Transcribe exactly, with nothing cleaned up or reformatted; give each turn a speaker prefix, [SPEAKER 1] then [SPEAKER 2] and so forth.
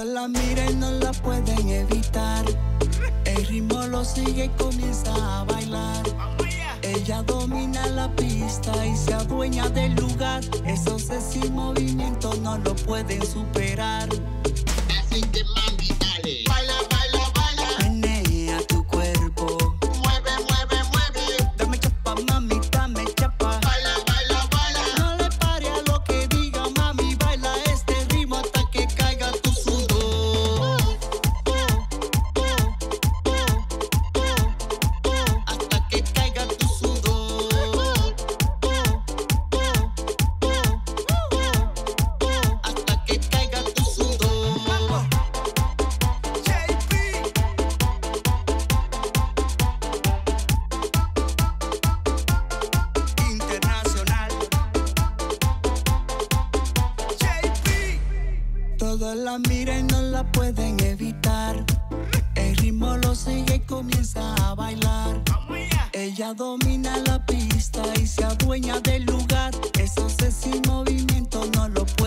[SPEAKER 1] la miran y no la pueden evitar. El ritmo lo sigue y comienza a bailar. Ella domina la pista y se adueña del lugar. Esos sin movimientos no lo pueden superar.
[SPEAKER 2] Así que mami, dale. Baila, baila, baila.
[SPEAKER 1] Menea tu cuerpo.
[SPEAKER 2] Mueve, mueve, mueve.
[SPEAKER 1] Dame chapa, mami, dame chapa.
[SPEAKER 2] Baila, baila, baila.
[SPEAKER 1] No le pare a lo que diga, mami. Baila este ritmo hasta que caiga tu sudor. Hasta que caiga tu sudor. Hasta que caiga tu sudor. J P. Internacional. J P. Todos la miran y no la pueden evitar. El ritmo lo sigue y comienza a bailar. Ella domina la pista y se adueña del lugar. Esos sin movimiento no lo